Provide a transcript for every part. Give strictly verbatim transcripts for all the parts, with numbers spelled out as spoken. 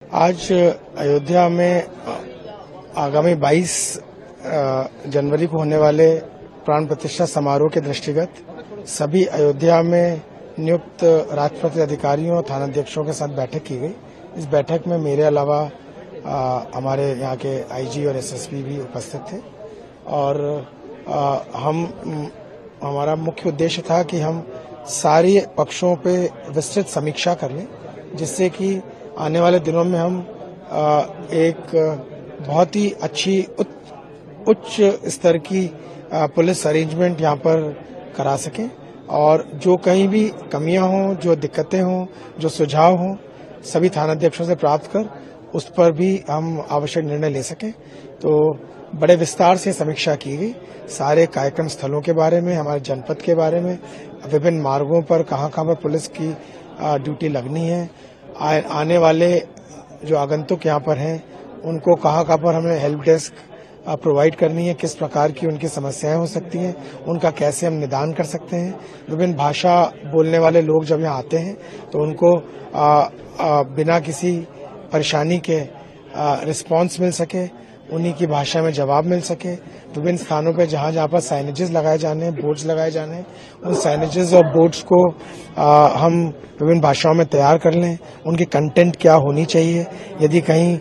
आज अयोध्या में आगामी बाईस जनवरी को होने वाले प्राण प्रतिष्ठा समारोह के दृष्टिगत सभी अयोध्या में नियुक्त राजपत्रित अधिकारियों और थानाध्यक्षों के साथ बैठक की गई। इस बैठक में मेरे अलावा हमारे यहाँ के आईजी और एसएसपी भी उपस्थित थे और आ, हम हमारा मुख्य उद्देश्य था कि हम सारे पक्षों पे विस्तृत समीक्षा कर लें, जिससे कि आने वाले दिनों में हम आ, एक बहुत ही अच्छी उच्च स्तर की आ, पुलिस अरेंजमेंट यहाँ पर करा सकें और जो कहीं भी कमियां हों, जो दिक्कतें हों, जो सुझाव हों, सभी थानाध्यक्षों से प्राप्त कर उस पर भी हम आवश्यक निर्णय ले सकें। तो बड़े विस्तार से समीक्षा की गई, सारे कार्यक्रम स्थलों के बारे में, हमारे जनपद के बारे में, विभिन्न मार्गों पर कहाँ कहाँ पर पुलिस की ड्यूटी लगनी है, आ, आने वाले जो आगंतुक यहाँ पर हैं उनको कहाँ कहाँ पर हमें हेल्प डेस्क प्रोवाइड करनी है, किस प्रकार की उनकी समस्याएं हो सकती हैं, उनका कैसे हम निदान कर सकते हैं। विभिन्न भाषा बोलने वाले लोग जब यहाँ आते हैं तो उनको आ, आ, बिना किसी परेशानी के रिस्पांस मिल सके, उन्हीं की भाषा में जवाब मिल सके। विभिन्न स्थानों पर जहाँ जहाँ पर साइनेजेस लगाए जाने हैं, बोर्ड्स लगाए जाने हैं, उन साइनेजेस और बोर्ड्स को आ, हम विभिन्न भाषाओं में तैयार कर लें। उनकी कंटेंट क्या होनी चाहिए, यदि कहीं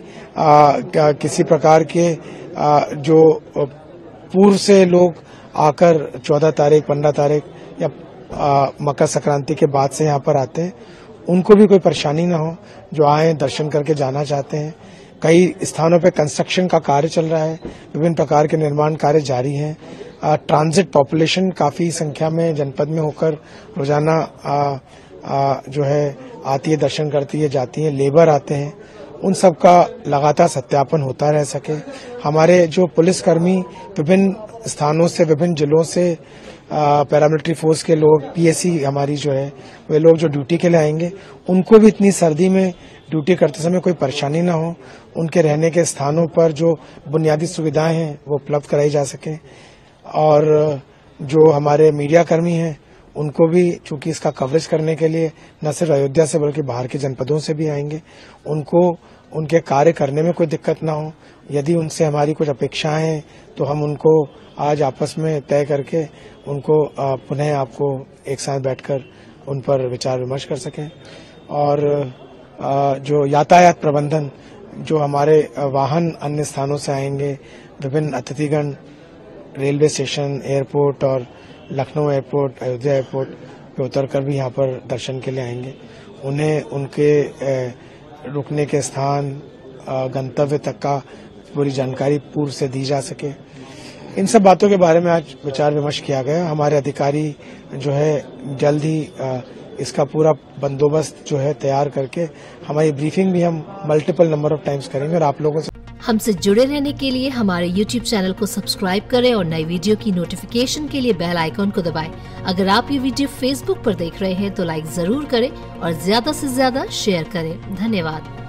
आ, किसी प्रकार के आ, जो पूर्व से लोग आकर चौदह तारीख पंद्रह तारीख या आ, मकर संक्रांति के बाद से यहाँ पर आते हैं, उनको भी कोई परेशानी न हो, जो आए दर्शन करके जाना चाहते हैं। कई स्थानों पे कंस्ट्रक्शन का कार्य चल रहा है, विभिन्न प्रकार के निर्माण कार्य जारी हैं। ट्रांजिट पॉपुलेशन काफी संख्या में जनपद में होकर रोजाना आ, आ, जो है आती है, दर्शन करती है, जाती है, लेबर आते हैं, उन सब का लगातार सत्यापन होता रह सके। हमारे जो पुलिसकर्मी विभिन्न स्थानों से, विभिन्न जिलों से, पैरामिलिट्री फोर्स के लोग, पीएससी हमारी जो है, वे लोग जो ड्यूटी के लिए आएंगे, उनको भी इतनी सर्दी में ड्यूटी करते समय कोई परेशानी ना हो, उनके रहने के स्थानों पर जो बुनियादी सुविधाएं हैं वो उपलब्ध कराई जा सके। और जो हमारे मीडिया कर्मी हैं उनको भी, चूंकि इसका कवरेज करने के लिए न सिर्फ अयोध्या से बल्कि बाहर के जनपदों से भी आएंगे, उनको उनके कार्य करने में कोई दिक्कत ना हो। यदि उनसे हमारी कुछ अपेक्षाएं हैं तो हम उनको आज आपस में तय करके उनको पुनः आपको एक साथ बैठकर उन पर विचार विमर्श कर सकें। और जो यातायात प्रबंधन, जो हमारे वाहन अन्य स्थानों से आएंगे, विभिन्न अतिथिगण रेलवे स्टेशन, एयरपोर्ट और लखनऊ एयरपोर्ट, अयोध्या एयरपोर्ट पे उतरकर भी यहाँ पर दर्शन के लिए आएंगे, उन्हें उनके रुकने के स्थान, गंतव्य तक का पूरी जानकारी पूर्व से दी जा सके। इन सब बातों के बारे में आज विचार विमर्श किया गया। हमारे अधिकारी जो है जल्द ही इसका पूरा बंदोबस्त जो है तैयार करके हमारी ब्रीफिंग भी हम मल्टीपल नंबर ऑफ टाइम्स करेंगे। और आप लोगों से हमसे जुड़े रहने के लिए हमारे यूट्यूब चैनल को सब्सक्राइब करें और नई वीडियो की नोटिफिकेशन के लिए बेल आइकॉन को दबाएं। अगर आप ये वीडियो फेसबुक पर देख रहे हैं तो लाइक जरूर करें और ज्यादा से ज्यादा शेयर करें। धन्यवाद।